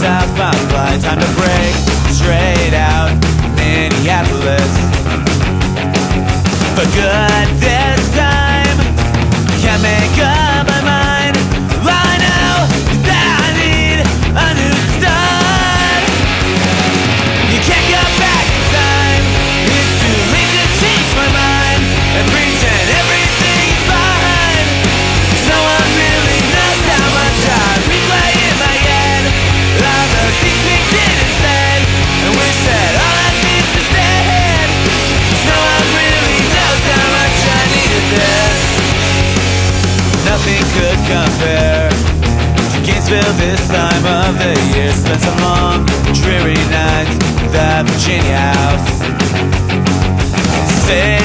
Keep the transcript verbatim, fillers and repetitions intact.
south my flight. Time to break straight out Minneapolis for good this time. Can't make up my mind. All I know is that I need a new start. You can't go back in time. It's too late to change my mind and pretend everything's fine. 'Cause no one really knows how much I replay in my head all the things we did and said, and wish that all I did was dead. 'Cause no one really knows how much I needed this. Nothing could compare to Gainesville this time of the year. Spent some long, dreary nights at the Virginia house. Stay